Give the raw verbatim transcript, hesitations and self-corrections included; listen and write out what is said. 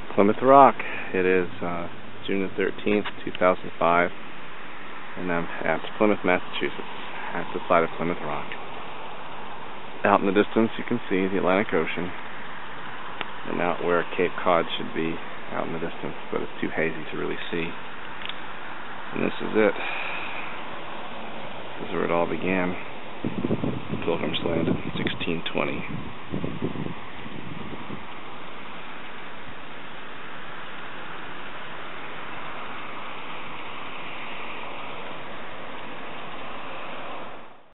Plymouth Rock. It is uh, June the thirteenth, two thousand five, and I'm at Plymouth, Massachusetts, at the site of Plymouth Rock. Out in the distance you can see the Atlantic Ocean, and out where Cape Cod should be out in the distance, but it's too hazy to really see. And this is it. This is where it all began. The Pilgrims landed in sixteen twenty.